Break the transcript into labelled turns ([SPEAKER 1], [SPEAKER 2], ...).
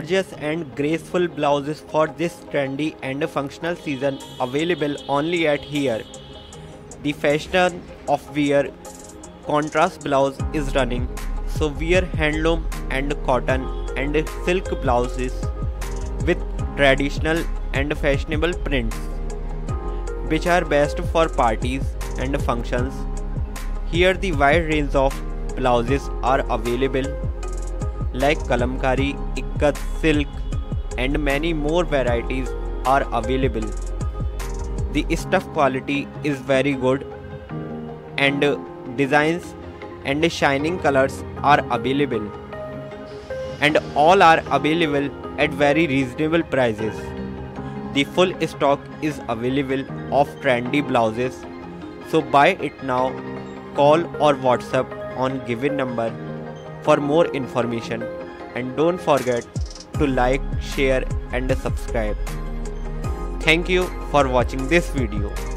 [SPEAKER 1] gorgeous and graceful blouses for this trendy and functional season available only at here. The fashion of wear contrast blouse is running, so wear handloom and cotton and silk blouses with traditional and fashionable prints, which are best for parties and functions. Here the wide range of blouses are available like kalamkari, ikkat, silk and many more varieties are available. The stuff quality is very good and designs and shining colors are available, and all are available at very reasonable prices. The full stock is available of trendy blouses, so buy it now. Call or WhatsApp on given number for more information, and don't forget to like, share and subscribe. Thank you for watching this video.